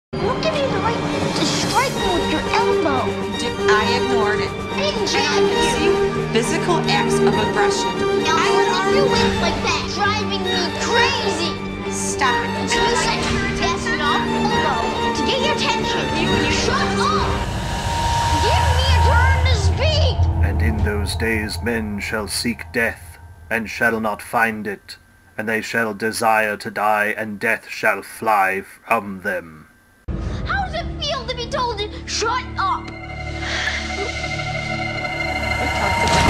Look at me the right to strike me with your elbow. I ignored it. I didn't And I jab can you. see physical acts of aggression. Now I would argue with like that, driving me crazy. Stop it. So you said that's enough? Elbow to get your attention. Shut up. Give me a turn to speak. And in those days men shall seek death, and shall not find it, and they shall desire to die, and death shall fly from them. How does it feel to be told to shut up? We talked about